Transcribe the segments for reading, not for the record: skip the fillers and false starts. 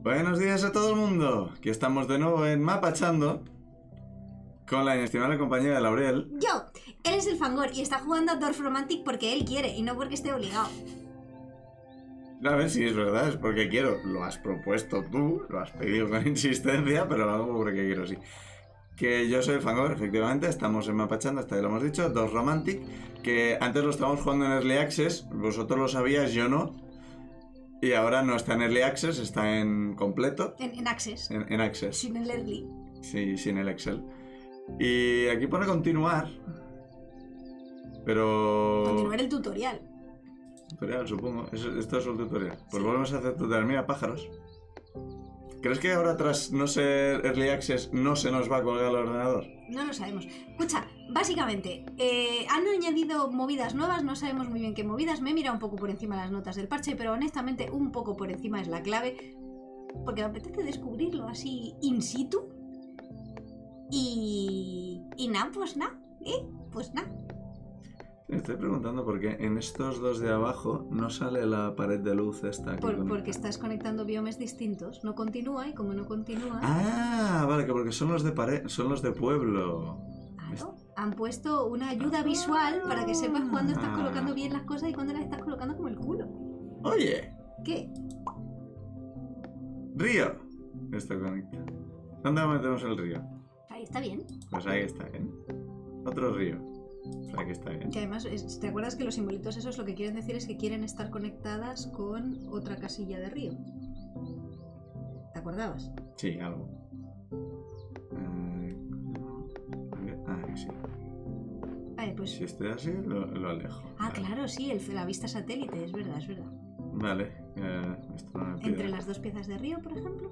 Buenos días a todo el mundo. Aquí estamos de nuevo en Mapachando con la inestimable compañía de Laurel. Yo, él es el Fangor y está jugando a Dwarf Romantic porque él quiere y no porque esté obligado. A ver si es verdad, es porque quiero. Lo has propuesto tú, lo has pedido con insistencia, pero lo hago porque quiero, sí. Que yo soy el Fangor, efectivamente, estamos en Mapachando, hasta ya lo hemos dicho, Dwarf Romantic, que antes lo estábamos jugando en Early Access, vosotros lo sabíais, yo no. Y ahora no está en Early Access, está en completo. En Access. En Access. Sin el Early. Sí, sin el Excel. Y aquí pone continuar. Pero... Continuar el tutorial. Tutorial, supongo. Esto es un tutorial. Pues Sí. volvemos a hacer tutorial. Mira, pájaros. ¿Crees que ahora tras no ser Early Access no se nos va a colgar el ordenador? No lo sabemos. Escucha, básicamente, han añadido movidas nuevas, no sabemos muy bien qué movidas. Me he mirado un poco por encima las notas del parche, pero honestamente un poco por encima es la clave. Porque me apetece descubrirlo así in situ. Y nada, pues nada, pues nada. Me estoy preguntando por qué en estos dos de abajo no sale la pared de luz esta aquí. Porque estás conectando biomes distintos. No continúa y como no continúa... Ah, vale, que porque son los de pared, son los de pueblo. Claro, han puesto una ayuda visual para que sepas cuándo estás colocando bien las cosas y cuándo las estás colocando como el culo. Oye, ¿Qué? río. Esto conecta. ¿Dónde metemos el río? Ahí está bien. Pues ahí está bien. Otro río. Pues aquí está bien. Que además, ¿te acuerdas que los simbolitos esos lo que quieren decir es que quieren estar conectadas con otra casilla de río? ¿Te acordabas? Sí, algo. Sí. Vale, pues... Si estoy así, lo alejo. Ah, Vale. claro, sí, la vista satélite, es verdad, es verdad. Vale. Esto no me pide. Entre las dos piezas de río, por ejemplo.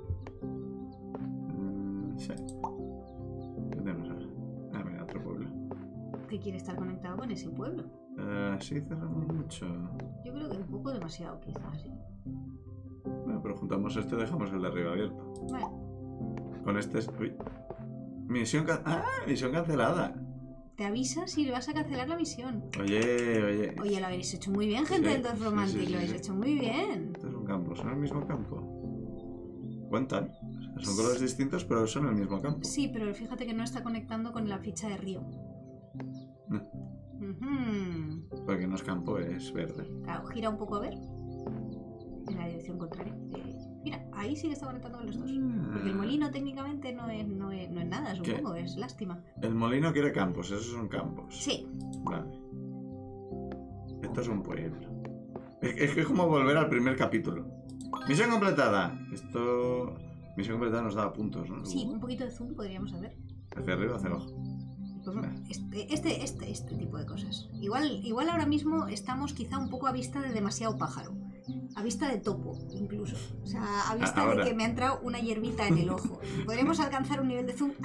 Sí. ¿Qué tenemos ahora? Ah, mira, otro pueblo. Que quiere estar conectado con ese pueblo. Sí, cerramos mucho. Yo creo que un poco demasiado, quizás, sí. Bueno, pero juntamos esto y dejamos el de arriba abierto. Vale. Con este... Uy. Misión cancelada. Te avisa si vas a cancelar la misión. Oye. Oye, lo habéis hecho muy bien, gente Sí, del Dwarf sí, Romantic, sí, sí, lo habéis sí. hecho muy bien. Esto es un campo, son el mismo campo. Cuentan. O sea, son colores distintos, pero son el mismo campo. Sí, pero fíjate que no está conectando con la ficha de río. No, Ujú. porque no es campo, es verde. Claro, gira un poco a ver. En la dirección contraria. Mira, ahí sí que está conectando con los dos. Porque el molino técnicamente no es nada, supongo, es lástima. El molino quiere campos, esos son campos. Sí. Vale. Esto es un pueblo. Es que es como volver al primer capítulo. Misión completada. Esto... Misión completada nos daba puntos, ¿no? Sí, un poquito de zoom podríamos hacer. Hacia arriba, hacia abajo. Pues bueno, este tipo de cosas. Igual ahora mismo estamos quizá un poco a vista de demasiado pájaro. A vista de topo, incluso. O sea, a vista Ahora. de que me ha entrado una hierbita en el ojo. Podremos alcanzar un nivel de zoom.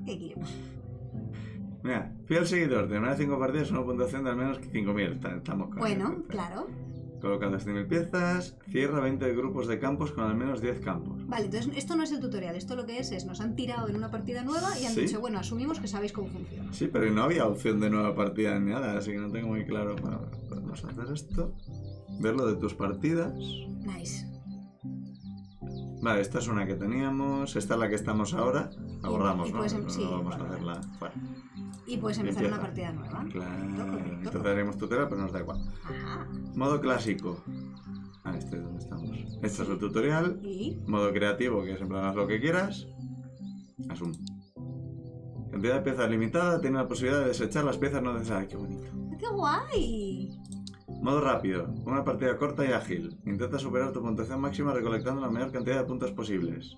Mira, fiel seguidor, terminar 5 partidas, una puntuación de al menos 5.000. Estamos con Bueno, claro. Colocando 100.000 piezas, cierra 20 grupos de campos con al menos 10 campos. Vale, entonces esto no es el tutorial. Esto lo que es nos han tirado en una partida nueva y han ¿Sí? dicho, bueno, asumimos que sabéis cómo funciona. Sí, pero no había opción de nueva partida ni nada, así que no tengo muy claro. Bueno, podemos hacer esto. Ver lo de tus partidas. Nice. Vale, esta es una que teníamos. Esta es la que estamos ahora. La borramos, y ¿no? puedes No sí, vamos a borrar. hacerla. Bueno, Y puedes empezar empieza. una partida nueva. Claro. Correcto. Entonces haremos tutorial, pero nos da igual. Ajá. Modo clásico. Ah, este es donde estamos. Este es el tutorial. Y... Modo creativo, que es en plan haz lo que quieras. Asum. Cantidad de piezas limitada, tiene la posibilidad de desechar las piezas no necesarias. ¡Qué bonito! ¡Qué guay! Modo rápido, una partida corta y ágil. Intenta superar tu puntuación máxima recolectando la mayor cantidad de puntos posibles.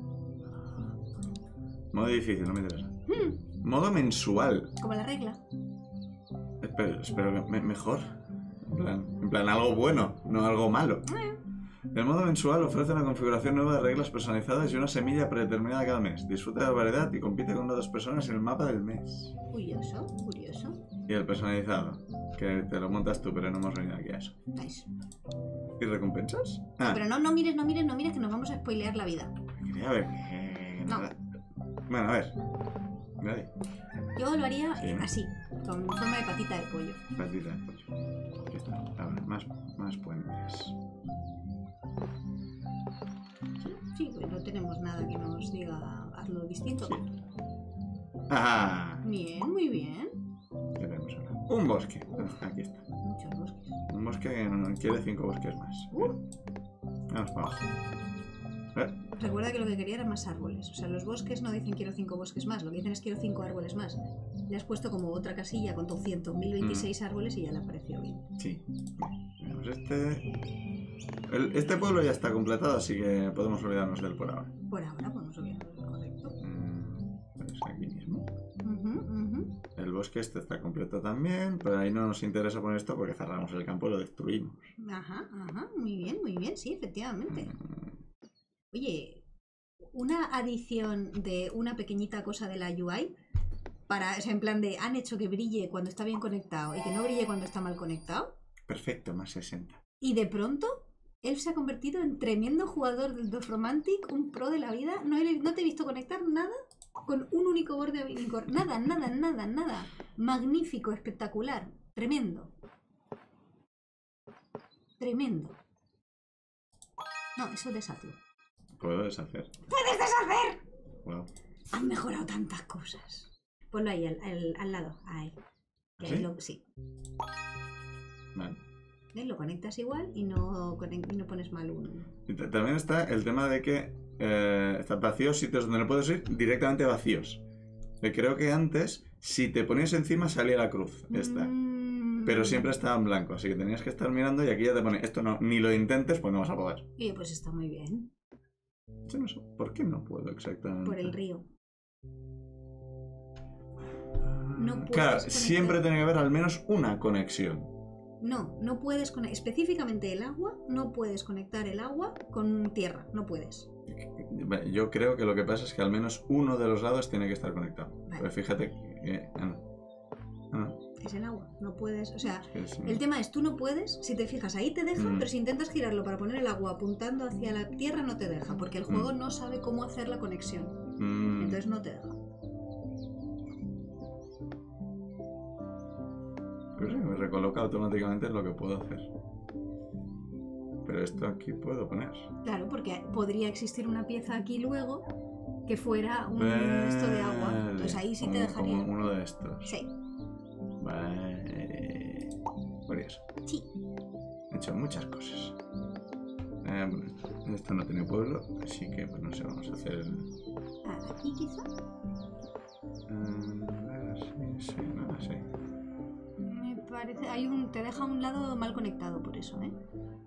Modo difícil, no me interesa. Modo mensual. Como la regla. Espero que mejor. En plan algo bueno, no algo malo. El modo mensual ofrece una configuración nueva de reglas personalizadas y una semilla predeterminada cada mes. Disfruta de la variedad y compite con 1 o 2 personas en el mapa del mes. Curioso, curioso. Y el personalizado, que te lo montas tú, pero no hemos venido aquí a eso. Nice. ¿Y recompensas? No, pero no mires que nos vamos a spoilear la vida. Quería ver. No. Bueno, a ver. Vale. Yo lo haría Sí. así, con forma de patita de pollo. Patita de pollo. Aquí está. A ver, más puentes. Sí, pues no tenemos nada que nos diga hazlo distinto. Sí. ¡Ah! Bien, muy bien. ¿Qué tenemos ahora? Un bosque. Aquí está. Muchos bosques. Un bosque que quiere 5 bosques más. Vamos para abajo. Recuerda que lo que quería era más árboles. O sea, los bosques no dicen quiero 5 bosques más, lo que dicen es quiero 5 árboles más. Le has puesto como otra casilla con 200.026 árboles y ya le ha parecido bien. Sí. Tenemos este pueblo ya está completado, así que podemos olvidarnos de él por ahora. Por ahora podemos olvidarnos, correcto. Pues aquí mismo. Ujú. El bosque este está completo también, pero ahí no nos interesa poner esto porque cerramos el campo y lo destruimos. Ajá, muy bien, sí, efectivamente. Oye, una adición de una pequeñita cosa de la UI para, o sea, en plan de han hecho que brille cuando está bien conectado y que no brille cuando está mal conectado. Perfecto, más 60. Y de pronto, él se ha convertido en tremendo jugador del Dofromantic, un pro de la vida. No te he visto conectar nada con un único borde unicornio. Nada. Magnífico, espectacular, tremendo. No, eso es desafío. ¿Puedo deshacer? ¡Puedes deshacer! Wow. Han mejorado tantas cosas. Ponlo ahí, al lado. Ahí. Que ¿Sí? ahí sí. Vale. Lo conectas igual y no pones mal un... Y también está el tema de que están vacíos sitios donde no puedes ir directamente vacíos. Creo que antes, si te ponías encima, salía la cruz. Esta. Pero siempre estaba en blanco, así que tenías que estar mirando y aquí ya te pone, esto no, ni lo intentes, pues no vas a poder. Y pues está muy bien. Yo no sé, ¿por qué no puedo exactamente? Por el río. No puedes claro, conectar. siempre tiene que haber al menos una conexión. No puedes conectar. Específicamente el agua, no puedes conectar el agua con tierra, no puedes. Yo creo que lo que pasa es que al menos uno de los lados tiene que estar conectado. Vale. Pero fíjate que... Es el agua, no puedes, o sea, es que el tema es, tú no puedes, si te fijas, ahí te deja, pero si intentas girarlo para poner el agua apuntando hacia la tierra no te deja, porque el juego no sabe cómo hacer la conexión, entonces no te deja. Pues sí, me recoloca automáticamente lo que puedo hacer. Pero esto aquí puedo poner. Claro, porque podría existir una pieza aquí luego que fuera un Vale. esto de agua, entonces ahí sí te dejaría. Como uno de estos. Sí. Vale. Curioso. Sí. He hecho muchas cosas. Bueno, esto no tiene pueblo, así que pues no sé, vamos a hacer... Aquí quizá. Sí, no sé. Me parece, te deja un lado mal conectado por eso, ¿eh?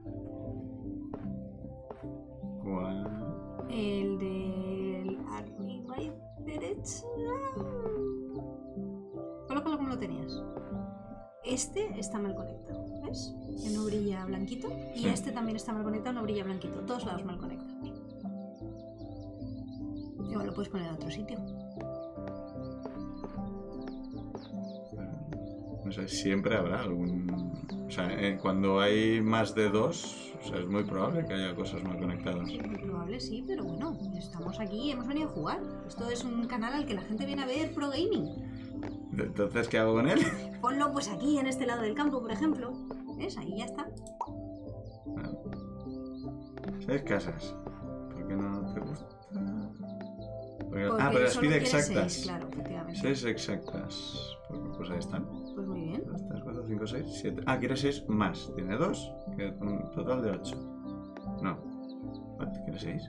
¿Cuál? El del arriba y derecha. Colócalo como lo tenías. Este está mal conectado, ¿ves? Que no brilla blanquito. Y Sí. este también está mal conectado, no brilla blanquito. Todos lados mal conectados. Igual lo puedes poner en otro sitio. No sé, siempre habrá algún... O sea, cuando hay más de dos, o sea, es muy probable que haya cosas mal conectadas. Sí, muy probable, sí, pero bueno, estamos aquí, hemos venido a jugar. Esto es un canal al que la gente viene a ver pro gaming. Entonces, ¿qué hago con él? Ponlo pues aquí, en este lado del campo, por ejemplo. ¿Ves? Ahí ya está. Bueno. 6 casas. ¿Por qué no te gusta? Pero las solo pide quieres exactas. 6, claro, efectivamente. 6 exactas. Pues ahí están. Pues muy bien. 2, 3, 4, 5, 6, 7. Ah, quiere 6 más. Tiene 2, que es un total de 8. No. ¿Quiere 6?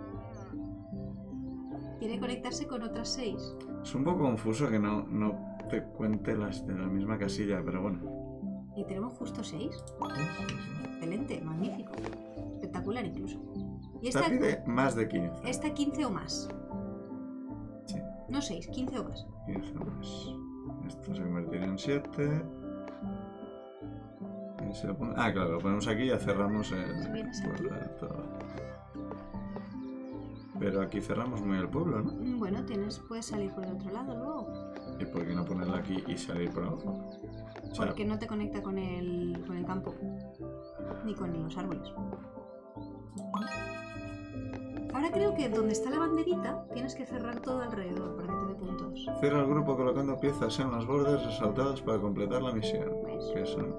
Quiere conectarse con otras 6. Es un poco confuso que no te cuente las de la misma casilla, pero bueno. Y tenemos justo 6. Sí. Excelente, magnífico. Espectacular incluso. Y Esta pide más de 15. Esta 15 o más. Sí, No 6, 15 o más. 15 más. Esto se convertiría en 7. Y se lo ah, claro, lo ponemos aquí y ya cerramos el ¿Vienes aquí? pueblo del todo. Pero aquí cerramos muy el pueblo, ¿no? Bueno, puedes salir por el otro lado luego. ¿Y por qué no ponerlo aquí y salir por abajo? O sea, Porque no te conecta con el campo. Ni con los árboles. Ahora creo que donde está la banderita tienes que cerrar todo alrededor para que te dé puntos. cierra el grupo colocando piezas en los bordes resaltados para completar la misión. ¿Ves? Que son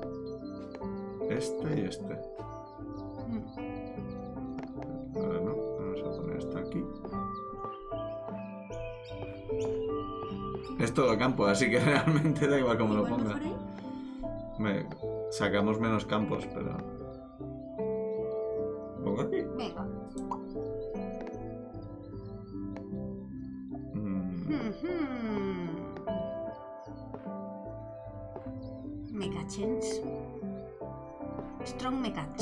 este y este. Mm. Ahora no, vamos a poner aquí. Es todo campo, así que realmente da igual como lo Igual ponga. mejor ahí. Sacamos menos campos, pero... ¿Pongo aquí? Venga. Mecachens. Strong Mecach.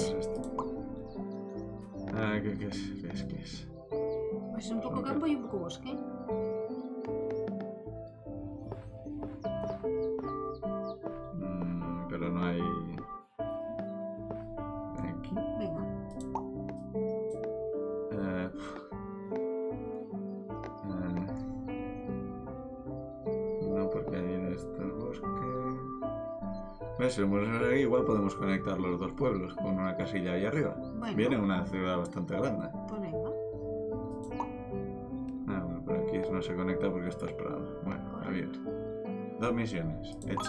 ¿Qué es? ¿Qué es? Pues un poco campo y un poco bosque. Pero no hay... Aquí. Venga. No, porque hay en estos bosques... ¿Ves? Si lo ponemos ahí, igual podemos conectar los dos pueblos con una casilla ahí arriba. Bueno. Viene una ciudad bastante grande. Pues venga. Bueno, pero aquí no se conecta porque esto es prado. Bueno, abierto. 2 misiones hechas.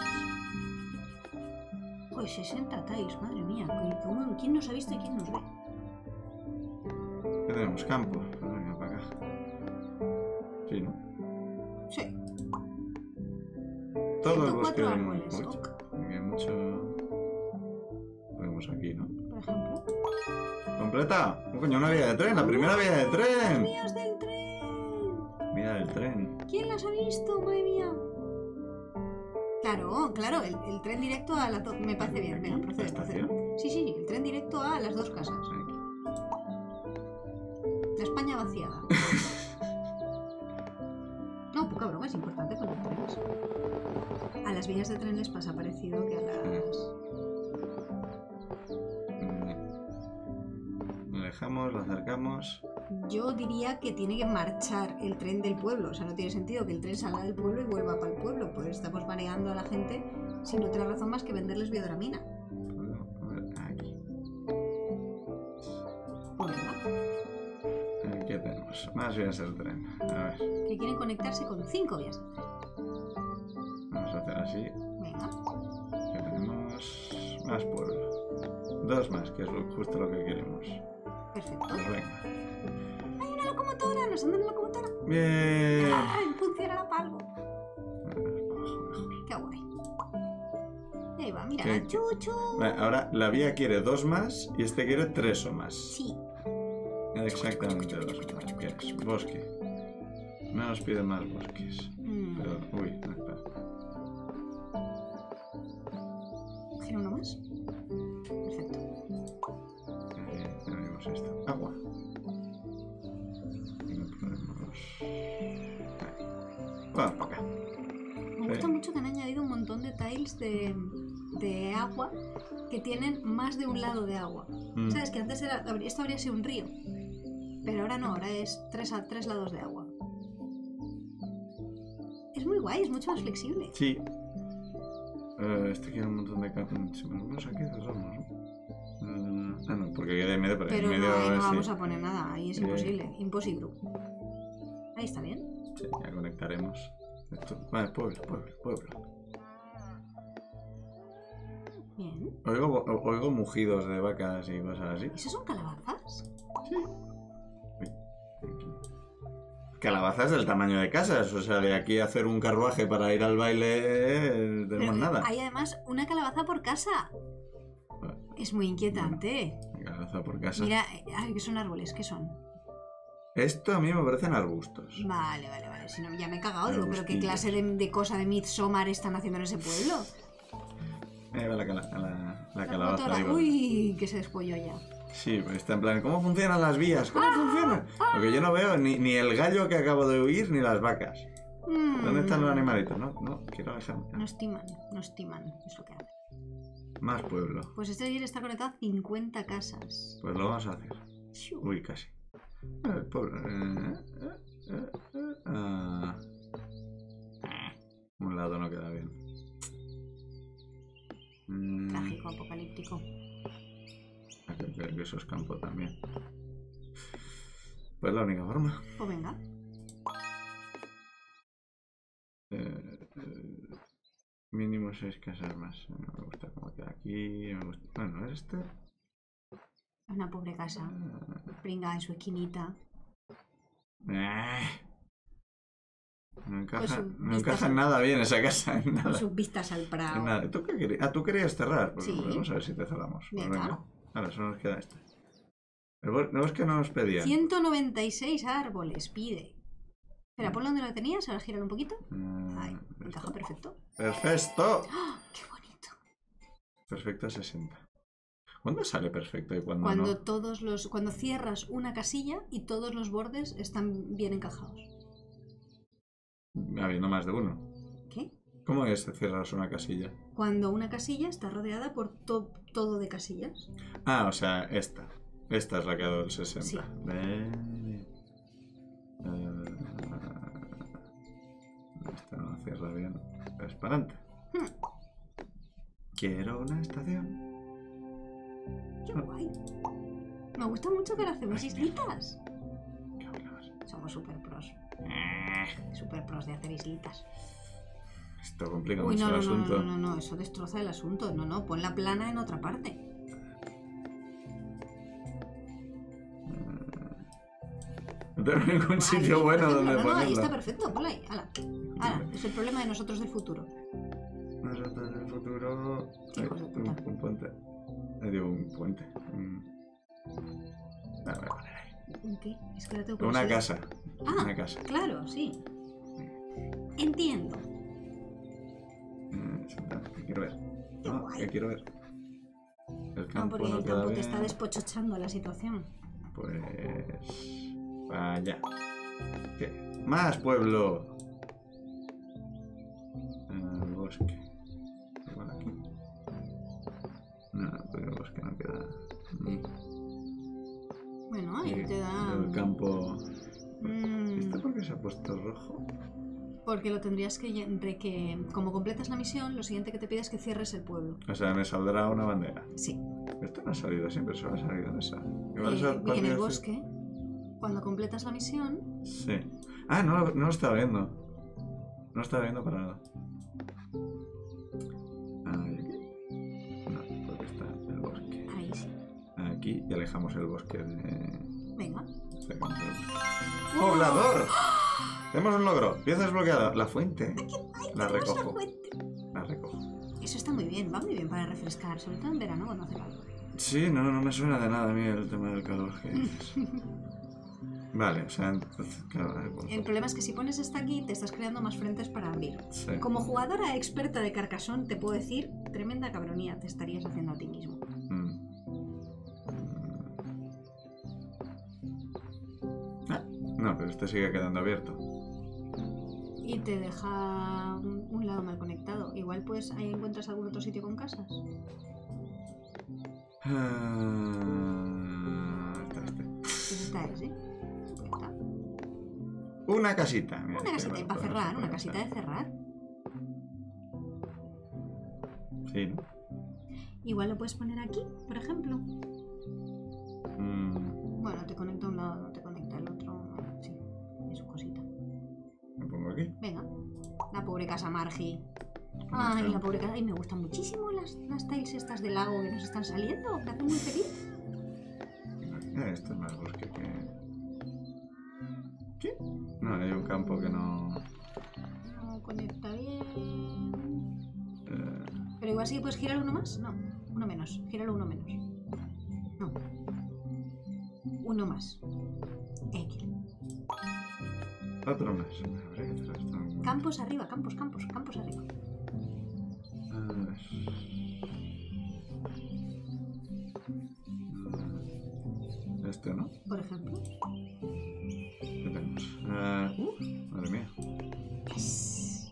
Pues 60 tiles, madre mía. ¿Quién nos ha visto y quién nos ve? ¿Qué tenemos? Campo. Pues venga, para acá. Sí, ¿no? Sí. Todo el bosque 104 del árboles. mundo. Ok. Porque hay mucho... Ponemos aquí, ¿no? Por ejemplo. ¡Completa! ¡Oh, coño, una vía de tren! ¡La primera vía de tren! ¡Vías del tren! Vía del tren. ¿Quién las ha visto? Madre mía. Claro, el tren directo a las dos. Me parece bien, venga, procede, ¿La procede. estación? Sí, el tren directo a las dos casas. Aquí. La España vaciada. No, poca broma, es importante con los trenes. A las vías de tren les pasa parecido que a las... Lo dejamos, lo acercamos. Yo diría que tiene que marchar el tren del pueblo. O sea, no tiene sentido que el tren salga del pueblo y vuelva para el pueblo. Pues estamos mareando a la gente sin otra razón más que venderles biodramina. A ver, aquí. Pues venga, Aquí tenemos. Más vías del tren. A ver, que quieren conectarse con 5 vías de tren. vamos a hacer así. Venga. Que tenemos más pueblo. 2 más, que es justo lo que queremos. Perfecto. Pues venga. ¡Hay una locomotora! ¡Nos andan una locomotora! Bien. ¡Ay! ¡Funciona para algo! Mejor. ¡Qué guay! Y ahí va, mira, ¿Qué? la chuchu. Vale, ahora la vía quiere 2 más y este quiere 3 o más. Sí. Exactamente 2 más. ¿Qué es? Bosque. No nos pide más bosques. Pero, uy, no, espera. ¿Quiere uno más? Perfecto. Ya vemos esto. Agua. Y lo ponemos... Ahí. Vamos para acá. Me gusta mucho que han añadido un montón de tiles de agua que tienen más de un lado de agua. ¿Sabes? Que antes esto habría sido un río. Pero ahora no, ahora es 3 lados de agua. Es muy guay, es mucho más flexible. Sí. Este quiere un montón de campos. Si ponemos aquí, cerramos, ¿no? No, porque queda en medio, pero Pero en medio no, ahí no ese- vamos a poner nada, ahí es imposible. Imposible. Ahí está bien. Sí, ya conectaremos. Esto... Vale, pueblo. Bien. Oigo mugidos de vacas y cosas así. ¿Esos son calabazas? Sí. Calabazas del tamaño de casas, o sea, de aquí a hacer un carruaje para ir al baile tenemos Pero nada. hay además una calabaza por casa. Es muy inquietante. Calabaza por casa. Mira, ay, ¿qué son árboles? ¿Qué son? Esto a mí me parecen arbustos. Vale. Si no, ya me he cagado. Digo, pero ¿qué Arbustillos. clase de cosa de Midsommar están haciendo en ese pueblo? Ahí va la La calabaza, motora. digo. Uy, que se despolló ya. Sí, pues está en plan, ¿cómo funcionan las vías? ¿Cómo funcionan? Porque yo no veo ni el gallo que acabo de oír ni las vacas. ¿Dónde están los animalitos? No, quiero dejar. No estiman, es lo que hacen. Más pueblo. Pues este está conectado a 50 casas. Pues lo vamos a hacer. Uy, casi. Pueblo. Un lado no queda bien. Trágico, apocalíptico. Hay que ver que eso es campo también. Pues la única forma. Pues venga. Mínimo 6 casas más. No me gusta cómo queda aquí. Me gusta... Bueno, este. Una pobre casa. Pringa en su esquinita. No encaja, Pues no encaja en nada bien esa casa, en Con nada. sus vistas al En Prado. nada. ¿Tú qué querías? Ah, tú querías cerrar. Pues Sí. vamos a ver si te cerramos. Pues Venga. venga. Ahora solo nos queda este. El bosque no nos pedía. 196 árboles, pide. Espera, ponlo donde lo tenías, ahora gíralo un poquito. Ahí, encaja perfecto. ¡Perfecto! ¡Ah! ¡Qué bonito! Perfecto a 60. ¿Cuándo sale perfecto y cuándo Cuando no? cuando cierras una casilla y todos los bordes están bien encajados. Habiendo más de uno. ¿Qué? ¿Cómo es cerrar una casilla? Cuando una casilla está rodeada por todo de casillas. Ah, o sea, esta. Esta es la que ha dado el 60. Sí. Esta no cierra bien. Es para adelante. Quiero una estación. ¡Qué guay! Me gusta mucho que le hacemos islitas. ¿Qué hablas? Somos super pros. Super pros de hacer islitas. Esto complica Uy, mucho no, el no, no, asunto. no, no, eso destroza el asunto. No, no, pon la plana en otra parte. No tengo ningún Ahí, sitio por bueno ejemplo. donde No, no, ahí ponerlo. está perfecto, ponla ahí. Ala. Ala, es el problema de nosotros del futuro. Nosotros en el futuro. Hijos de puta. Un puente. Digo, un puente. Voy a poner ahí. ¿Un qué? Es que la tengo Una curiosidad. casa. Ah, Una casa. claro, sí. Entiendo. Que quiero ver. Qué No, guay. que quiero ver. El No, campo porque no el queda campo te bien. está despochochando la situación. Pues. Vaya. ¿Qué? ¡Más pueblo! El bosque. Igual aquí. No, porque el bosque no queda. Bueno, ahí te da... El campo. Mm, ¿Esto por qué se ha puesto rojo? porque lo tendrías que... Como completas la misión, lo siguiente que te pide es que cierres el pueblo. O sea, me saldrá una bandera. Sí. Esto no ha salido siempre, solo ha salido en esa. Igual esa En partida el sí. bosque, cuando completas la misión... Sí. Ah, no lo estaba viendo. No lo estaba viendo para nada. ¿Y aquí? No, porque está el bosque. Ahí sí. Aquí y alejamos el bosque de... Venga. Sacamos el- ¡Poblador! Tenemos un logro. Pieza desbloqueada. La fuente. La recojo. La recojo. Eso está muy bien, va muy bien para refrescar, sobre todo en verano cuando hace calor. Sí, no me suena de nada a mí el tema del calor que dices. Vale, o sea, entonces, claro, El problema es que si pones esta aquí, te estás creando más frentes para abrir. sí. Como jugadora experta de Carcassonne, te puedo decir, tremenda cabronía te estarías haciendo a ti mismo. No, pero este sigue quedando abierto. Y te deja un lado mal conectado. Igual pues ahí encuentras algún otro sitio con casas. Está este. Pues está ese. Pues está. Una casita. Mira, Una este casita, y lo para podemos cerrar, una poner. casita de cerrar. Sí, ¿no? Igual lo puedes poner aquí, por ejemplo. Bueno, te conecta un lado, no te conecta el otro. Sí, es su cosita. ¿Me pongo aquí? Venga. La pobre casa Margie. Ay, la pobre casa. Ay, me gustan muchísimo las tiles estas del lago que nos están saliendo. Me hacen muy feliz. Esto es más bosque que... ¿Qué? No, hay un campo que no... No conecta bien. eh, Pero igual sí que puedes girar uno más. No, uno menos. Gíralo uno menos. No. Uno más. X. Otro más. Habría que hacer esto. Campos arriba, campos arriba. A ver. Este, ¿no? Por ejemplo. ¿Qué tenemos? Madre mía. Yes.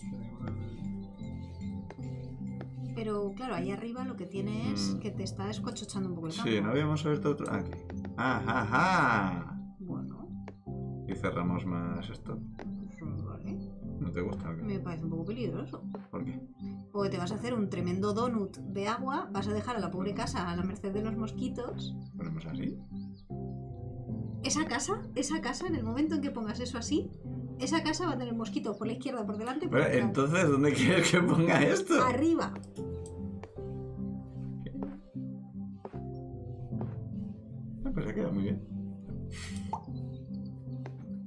Pero claro, ahí arriba lo que tiene es que te está escochochando un poco el campo. Sí, no habíamos abierto otro... Aquí. ¡Ajá! Bueno, Y cerramos más esto. pues vale. ¿No te gusta o qué? Me parece un poco peligroso. ¿Por qué? Porque te vas a hacer un tremendo donut de agua, vas a dejar a la pobre casa a la merced de los mosquitos. ¿Ponemos así? Esa casa, en el momento en que pongas eso así, esa casa va a tener mosquitos por la izquierda, por delante, por Pero, detrás. entonces, ¿dónde quieres que ponga esto? Arriba. Pues ha quedado muy bien.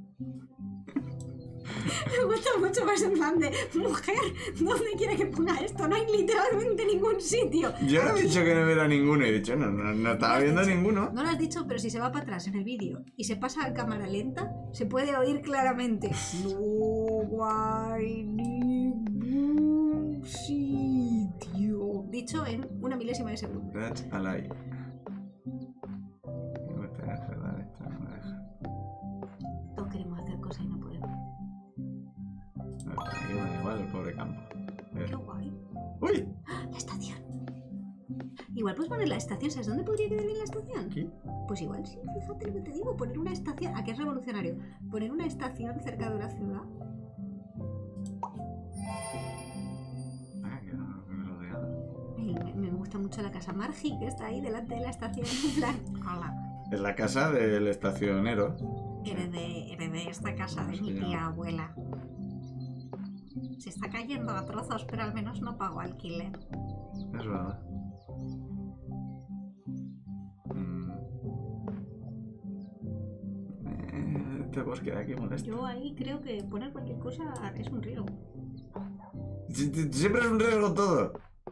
Me gusta mucho más en plan de mujer, ¿dónde quiere que ponga esto? No hay literalmente ningún sitio. Yo no he dicho que no hubiera ninguno, he dicho no estaba viendo ninguno. No lo has dicho, pero si se va para atrás en el vídeo y se pasa a cámara lenta, se puede oír claramente. No hay ningún sitio. Dicho en una milésima de segundo. That's a lie. Me gustaría cerrar esto, no me deja. Todos queremos hacer cosas y no podemos. Aquí me da igual el pobre campo. Qué guay. ¡Uy! La estación. Igual puedes poner la estación. ¿Sabes dónde podría quedar bien la estación? ¿Aquí? Pues igual sí, fíjate lo que te digo. Poner una estación. Aquí es revolucionario. Poner una estación cerca de una ciudad. Ah, queda rodeado. Y me gusta mucho la casa Margie que está ahí delante de la estación. En plan, hola. Es la casa del estacionero. Heredé esta casa de Sí, mi ya. tía abuela. Se está cayendo a trozos, pero al menos no pago alquiler. Es verdad. Este bosque de aquí molesta. Yo ahí creo que poner cualquier cosa es un riesgo. Siempre es un riesgo todo.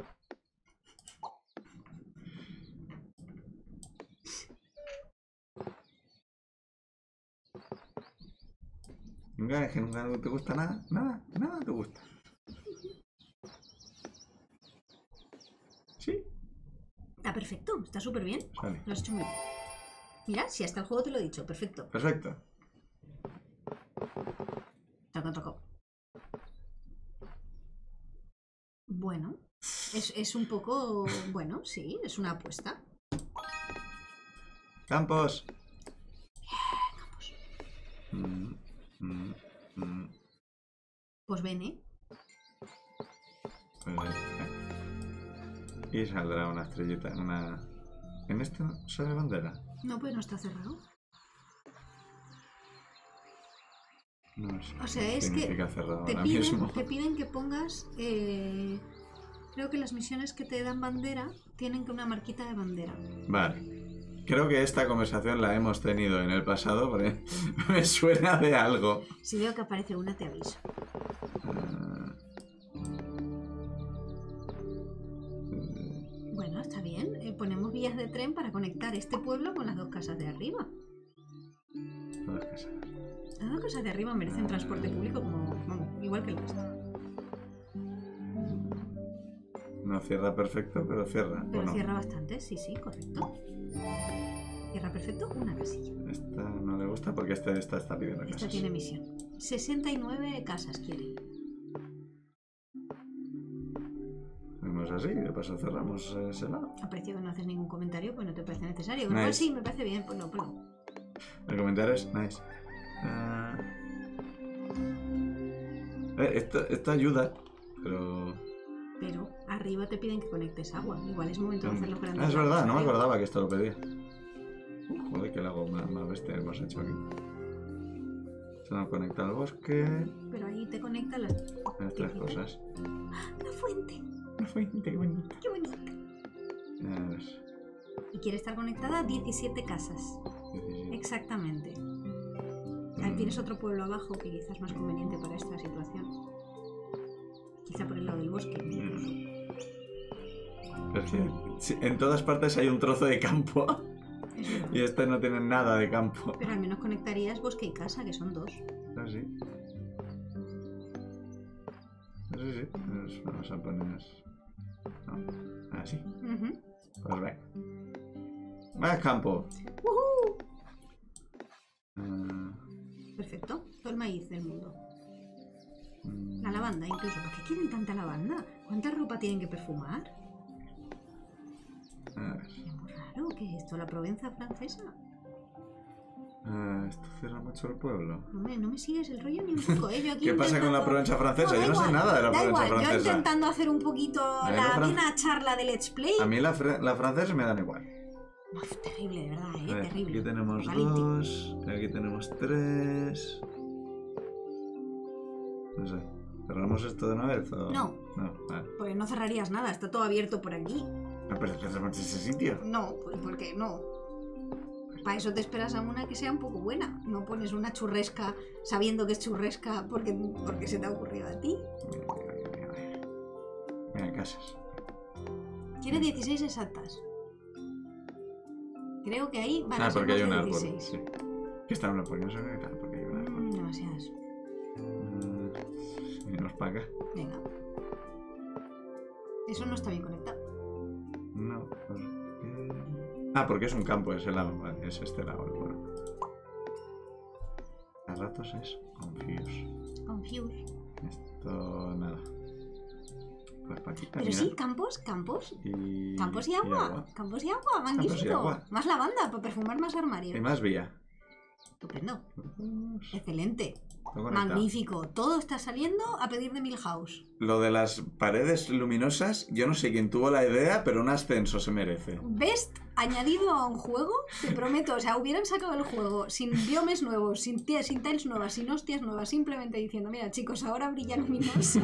Nunca, es que nunca te gusta nada. Nada te gusta. ¿Sí? Está perfecto, está súper bien. Vale. Lo has hecho muy bien. Mira, si hasta el juego te lo he dicho, perfecto. Perfecto. Tocó. Bueno, es un poco... Bueno, sí, es una apuesta. Campos. Campos. Pues ven, ¿eh? Y saldrá una estrellita en una... ¿En esto sale bandera? No, pues no está cerrado. No sé. O sea, es significa que cerrado te ahora piden, mismo. te piden que pongas... creo que las misiones que te dan bandera tienen que una marquita de bandera. Vale. Creo que esta conversación la hemos tenido en el pasado porque me suena de algo. Si veo que aparece una, te aviso. Bueno, está bien. Ponemos vías de tren para conectar este pueblo con las dos casas de arriba. Todas casas. Las dos casas de arriba merecen transporte público como, vamos, igual que el resto. No cierra perfecto, pero cierra. Pero ¿o no? cierra bastante, sí, correcto. Cierra perfecto una casilla. Esta no le gusta porque esta está pidiendo Esta casas. tiene misión. 69 casas quiere. Hacemos así y de paso cerramos ese lado. Aprecio que no haces ningún comentario, pues no te parece necesario. Nice. Pues sí, me parece bien, pues no, pues no. El comentario es nice. Esto ayuda, pero... Pero arriba te piden que conectes agua. Igual es momento de hacer los grandes. Es verdad, lagos no me arriba. acordaba que esto lo pedía. Joder, qué lago más bestia hemos hecho aquí. Se nos conecta al bosque. Pero ahí te conecta las Estas cosas. la fuente. Una fuente, qué bonita. Qué bonita. A ver. Y quiere estar conectada a 17 casas. 17. Exactamente. Ahí tienes otro pueblo abajo que quizás es más conveniente para esta situación. Quizá por el lado del bosque. Es que sí, en todas partes hay un trozo de campo. Es verdad. Y este no tiene nada de campo. Pero al menos conectarías bosque y casa, que son dos. Así. Sí. Nos vamos a poner... No. Así. Ujú. Pues venga. Más campo. ¡Uhú! Ah, Perfecto. Todo el maíz del mundo. mm, La lavanda incluso. ¿Por qué quieren tanta lavanda? ¿Cuánta ropa tienen que perfumar? a ver. Es muy raro. ¿Qué es esto? ¿La Provenza francesa? Esto cierra mucho el pueblo. No me sigues el rollo ni un poco, ¿eh? Yo aquí ¿Qué pasa con la intentando- Provenza francesa? No, Yo da no sé igual, nada de la da Provenza igual. Yo francesa. intentando hacer un poquito A ver, la la bien charla de Let's Play. A mí la francesa me dan igual. Uf, terrible, de verdad, A ver, terrible. aquí tenemos Apocalíptico. 2, aquí tenemos 3. No sé. ¿Cerramos esto de una vez o...? No. No, vale. Porque no cerrarías nada, está todo abierto por aquí. Pero cerramos ese sitio. No, pues porque no. Pues Para eso te esperas a una que sea un poco buena. No pones una churresca sabiendo que es churresca porque se te ha ocurrido a ti. Mira, casas. Quiere 16 exactas. Creo que ahí van a ser porque más hay un de árbol. 16. Sí. ¿Qué está una? Porque no se conecta. Porque hay un árbol. Demasiadas. Venimos para acá. Venga. Eso no está bien conectado. No. Porque es un campo, es el lado. Vale, es este lado. Bueno. A ratos es confuse. Esto nada. Pues para aquí. Pero mira. sí, campos. Campos y agua. Campos y agua, Campos y magnífico. agua. Más lavanda para perfumar más Y armario. más vía. Estupendo. Excelente. Todo conectado. Magnífico. Todo está saliendo a pedir de Milhouse. Lo de las paredes luminosas, yo no sé quién tuvo la idea, pero un ascenso se merece. Best añadido a un juego, te prometo. O sea, hubieran sacado el juego sin biomes nuevos, sin tiles nuevas, sin hostias nuevas, simplemente diciendo, mira chicos, ahora brilla luminoso.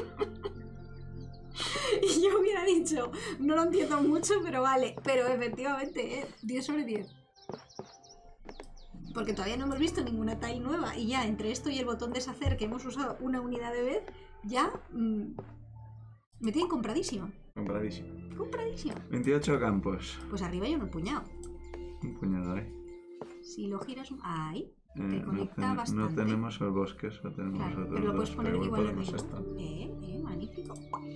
Y yo hubiera dicho, no lo entiendo mucho, pero vale. Pero efectivamente, 10 sobre 10. Porque todavía no hemos visto ninguna tile nueva. Y ya, entre esto y el botón deshacer, que hemos usado una unidad de vez, ya me tienen compradísimo. Compradísimo. 28 campos. Pues arriba hay un puñado. Un puñado ahí. Si lo giras... Ahí. Te conecta bastante. No tenemos el bosque, solo tenemos Claro, otros pero lo dos, puedes poner pero igual podemos arriba. esto. Magnífico.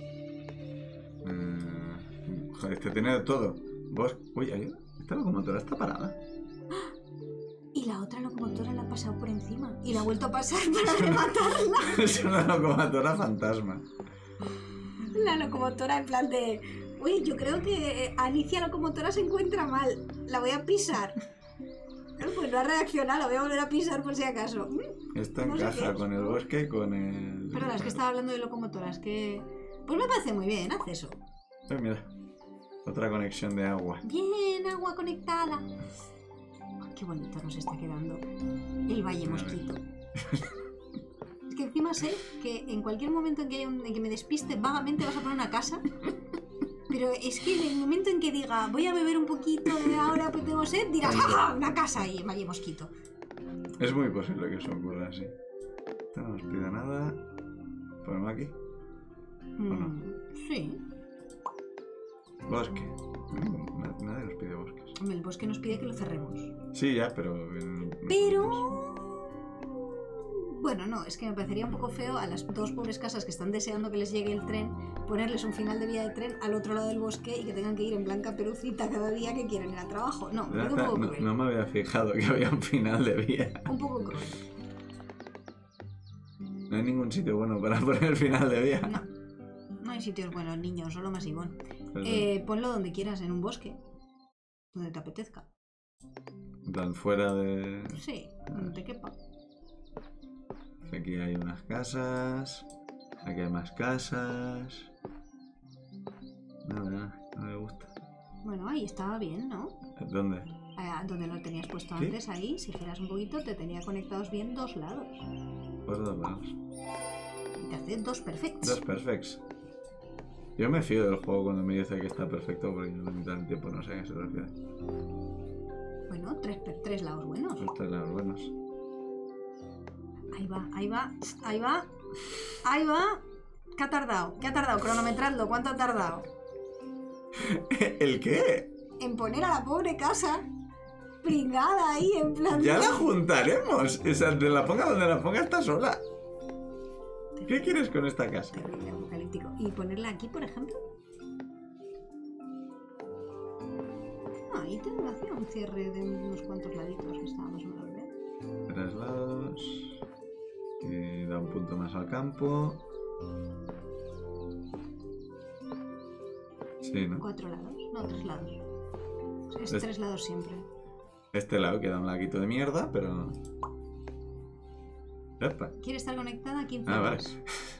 Joder, este tiene de todo. Uy, esta locomotora está parada. Y la otra locomotora la ha pasado por encima. Y la ha vuelto a pasar para rematarla. Es una locomotora fantasma. La locomotora en plan de... Uy, yo creo que Alicia locomotora se encuentra mal. La voy a pisar. Pues no ha reaccionado, la voy a volver a pisar por si acaso. Esto No sé encaja qué. con el bosque y con el... Perdona, es que estaba hablando de locomotoras, que... Pues me parece muy bien, haz eso. Mira, otra conexión de agua. Bien, agua conectada. Oh, qué bonito nos está quedando el Valle Mosquito. Es que encima sé que en cualquier momento en que me despiste vagamente vas a poner una casa. Pero es que en el momento en que diga voy a beber un poquito de ahora pues tengo sed, dirás ¡ah! Una casa y Valle Mosquito. Es muy posible que eso ocurra así. Esto no nos pide nada. Ponemos aquí. no? Sí. Bosque. Nadie nos pide bosques. Hombre, el bosque nos pide que lo cerremos. Sí, ya, pero... Pero... Bueno, no, es que me parecería un poco feo a las dos pobres casas que están deseando que les llegue el tren, ponerles un final de vía de tren al otro lado del bosque y que tengan que ir en blanca perucita cada día que quieren ir al trabajo. No, me parece un poco cruel. No me había fijado que había un final de vía. Un poco cruel. No hay ningún sitio bueno para poner el final de vía. No, no hay sitios buenos, niños, solo masivón. Perdón. Ponlo donde quieras, en un bosque. Donde te apetezca. Tan fuera de... Sí, donde te quepa. Aquí hay unas casas. Aquí hay más casas. No me gusta. Bueno, ahí estaba bien, ¿no? ¿Dónde? Donde lo tenías puesto ¿Sí? antes, ahí, si giras un poquito, te tenía conectados bien dos lados. Por dos lados. Y te hace dos perfects. Dos perfects. Yo me fío del juego cuando me dice que está perfecto porque yo la mitad del tiempo no sé a qué se refiere. Bueno, tres lados buenos. Los tres lados buenos. Ahí va, ahí va, ahí va, ahí va. ¿Qué ha tardado? ¿Qué ha tardado? Cronometrando, ¿cuánto ha tardado? ¿El qué? En poner a la pobre casa pringada ahí, en plan... Ya la juntaremos. O sea, te la ponga donde la ponga, está sola. ¿Qué quieres con esta casa? Terrible, apocalíptico. ¿Y ponerla aquí, por ejemplo? Ahí te hacía un cierre de unos cuantos laditos que estábamos en la verdad. 3 lados. Y da un punto más al campo. Sí, ¿no? 4 lados, no, 3 lados. Es 3 lados siempre. Este lado queda un laguito de mierda, pero... Epa. Quiere estar conectada a 15 Ah, vale. horas.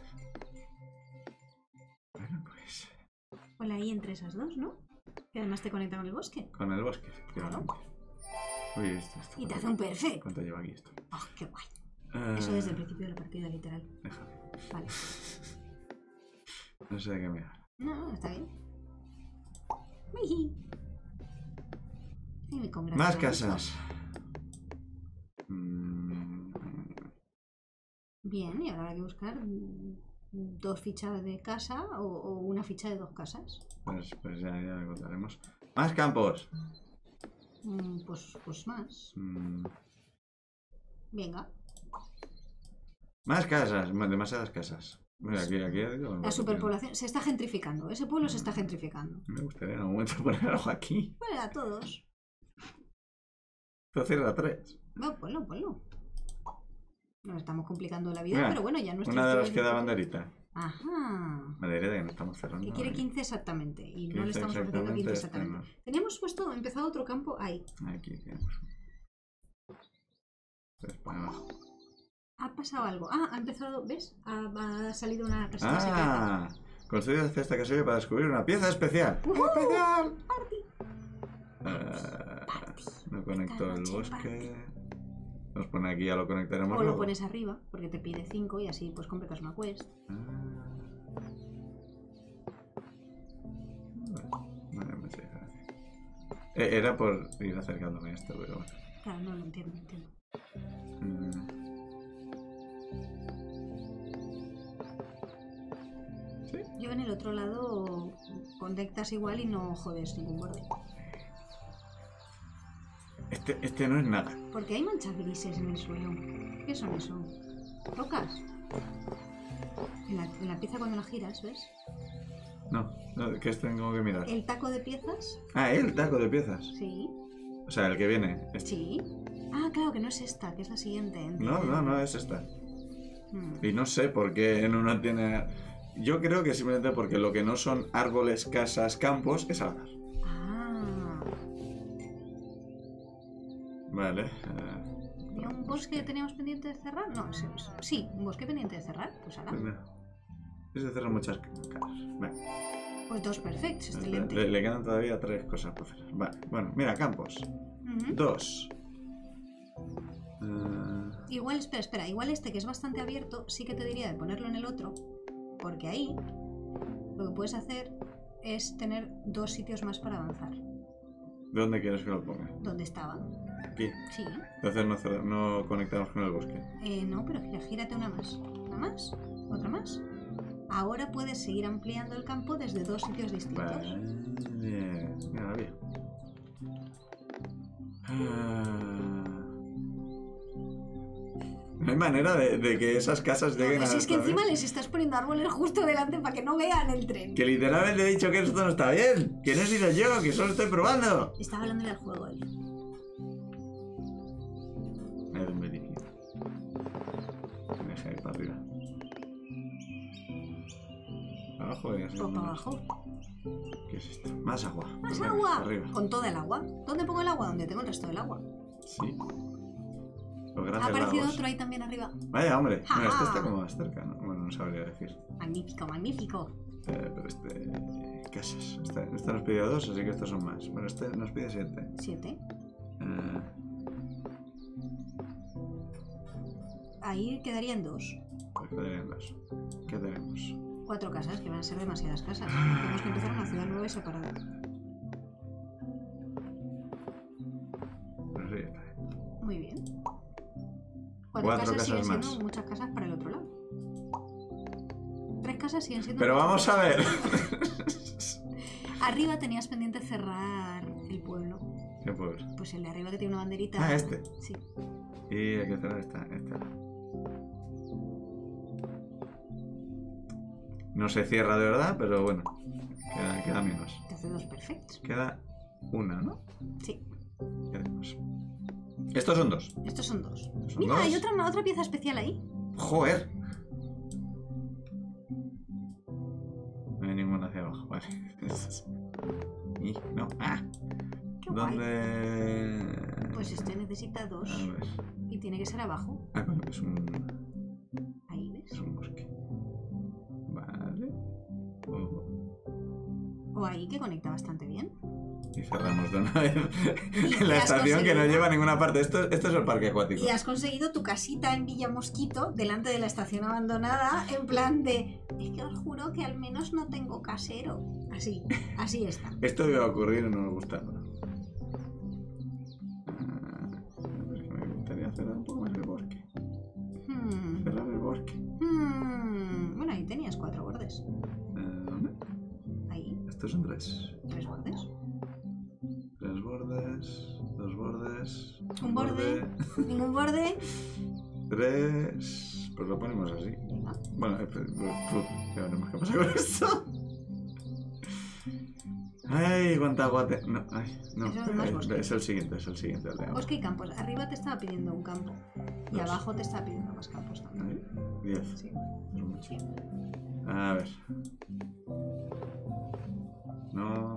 Bueno, pues... Ponla ahí entre esas dos, ¿no? Que además te conecta con el bosque. Con el bosque, efectivamente. Uy, esto Y te hace un perfecto. ¿Cuánto lleva aquí esto? ¡Oh, qué guay! Eso desde el principio de la partida, literal. Déjame. Vale. No sé de qué me habla. No, está bien. Uy. Y con Más gracia. casas. Bien, y ahora habrá que buscar 2 fichas de casa o una ficha de 2 casas. Pues ya lo contaremos. Más campos. Pues más. Venga. Más casas. Demasiadas casas. Mira, aquí La superpoblación se está gentrificando. Ese pueblo se está gentrificando. Me gustaría en algún momento poner algo aquí. Pues a todos. Pero cierra 3. No, ponlo. Nos estamos complicando la vida, Mira, pero bueno, ya nuestro... una de las que da banderita. Ajá. Banderita que no estamos cerrando. Que quiere ahí. 15 exactamente. Y 15 no le estamos ofreciendo 15 exactamente, exactamente. Teníamos empezado otro campo ahí. Aquí tenemos. Entonces, para abajo. Ha pasado algo. Ha empezado, ¿ves? Ha salido una casilla secreta. Construido hacia esta casilla para descubrir una pieza especial. ¡Uhú! ¡Especial! Party. No conecto el Noche bosque. Nos pone aquí, ya lo conectaremos. O lo luego. pones arriba, porque te pide 5 y así pues completas una quest. Vale, muchas gracias. Era por ir acercándome a esto, pero bueno. Claro, no lo entiendo. ¿Sí? Yo en el otro lado conectas igual y no jodes ningún borde. Este no es nada. Porque hay manchas grises en el suelo. ¿Qué son eso? ¿Rocas? En la pieza cuando la giras, ¿ves? No, ¿qué tengo que mirar? ¿El taco de piezas? El taco de piezas. Sí. O sea, el que viene. Sí. Ah, claro, que no es esta, que es la siguiente. No, es esta. Hmm. Y no sé por qué en una tiene... Yo creo que simplemente porque lo que no son árboles, casas, campos, es al azar. Ah. Vale. ¿Y un bosque que teníamos pendiente de cerrar? No, sí, un bosque pendiente de cerrar. Pues ahora. Es de cerrar muchas casas. Vale. Pues 2 perfectos, excelente. Le quedan todavía 3 cosas por hacer. Vale. Bueno, mira, campos. 2. Igual, espera, igual este que es bastante abierto, sí que te diría de ponerlo en el otro, porque ahí lo que puedes hacer es tener 2 sitios más para avanzar. ¿Dónde quieres que lo ponga? ¿Dónde estaban? Aquí. Sí. Entonces no conectamos con el bosque. No, pero gírate una más. ¿Una más? ¿Otra más? Ahora puedes seguir ampliando el campo desde 2 sitios distintos. Vale. Mira, bien. No hay manera de que esas casas lleguen No, a... si es que encima les estás poniendo árboles justo delante para que no vean el tren. Que literalmente he dicho que esto no está bien. Que no he sido yo, que solo estoy probando. Estaba hablando del juego él. Me da un verificio. Me deja ir para arriba. Abajo y así. O para abajo. ¿Qué es esto? Más agua. ¡Más Venga, agua! para arriba. Con toda el agua. ¿Dónde pongo el agua? Donde tengo el resto del agua. Sí. Los Ha grandes aparecido lagos. otro ahí también arriba. Vaya, hombre. ¡Ja, Bueno, este ja! está como más cerca, ¿no? Bueno, no sabría decir. Magnífico, magnífico. Pero casas. Este nos pidió 2, así que estos son más. Bueno, este nos pide 7. 7. Ahí quedarían 2. Pues quedarían 2. ¿Qué tenemos? 4 casas, que van a ser demasiadas casas. Tenemos que empezar una ciudad nueva y separada. Pues sí, está. Muy bien. 4 casas siguen más. siendo muchas casas para el otro lado. 3 casas siguen siendo... Pero vamos a ver. Arriba tenías pendiente cerrar el pueblo. ¿Qué pueblo? Pues el de arriba que tiene una banderita. Este. Sí. Y hay que cerrar esta. No se cierra de verdad, pero bueno. Queda menos. Te hace 2 perfectos. Queda una, ¿no? Sí. Quedamos. Estos son 2. Estos son 2. ¿Son Mira, 2? hay otra pieza especial ahí. ¡Joder! No hay ninguna hacia abajo, vale. Y no. Qué guay. ¿Dónde? Pues este necesita 2. A ver. Y tiene que ser abajo. Bueno, es Ahí, ¿ves? un bosque. Vale. O ahí, que conecta bastante bien. Y cerramos de una vez ¿Y la qué has estación que no conseguido? lleva a ninguna parte. Esto es el parque acuático. Y has conseguido tu casita en Villa Mosquito, delante de la estación abandonada, en plan de... Es que os juro que al menos no tengo casero. Así está. Esto iba a ocurrir y no me gusta. cerrar un poco más el bosque. Cerrar el bosque. Bueno, ahí tenías 4 bordes. ¿Dónde? Ahí, Estos son 3. 3 bordes. 3 bordes, 2 bordes. Un borde, ningún borde. 3. Pues lo ponemos así. Venga. Bueno, ya veremos qué pasa con esto. Ay, cuánta agua te... No, ay, no. Eso es más bosque. Es el siguiente, el de agua. Bosque y campos. Arriba te estaba pidiendo un campo. Y 2. abajo te estaba pidiendo más campos también. Ahí, 10. Sí. Es mucho. A ver. No.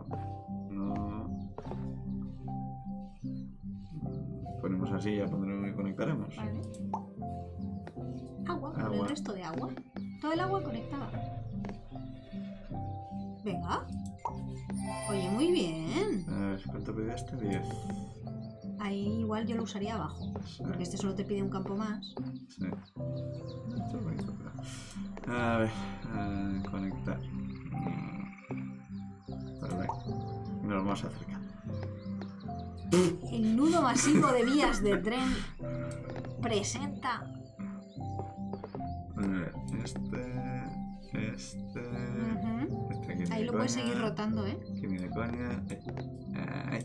Ponemos así y ya pondremos que conectaremos. Vale. Agua, con el Agua. resto de agua. Todo el agua conectada. Venga. Oye, muy bien. A ver, ¿cuánto pide este? 10. Ahí igual yo lo usaría abajo. Sí. Porque este solo te pide un campo más. Sí. Esto es bonito, pero... A ver, conectar. Perfecto. Y nos vamos acercando. El nudo masivo de vías de tren presenta. A ver, este aquí ni Ahí de lo puedes coña, seguir rotando, ¿eh? Aquí ni de coña. Ay.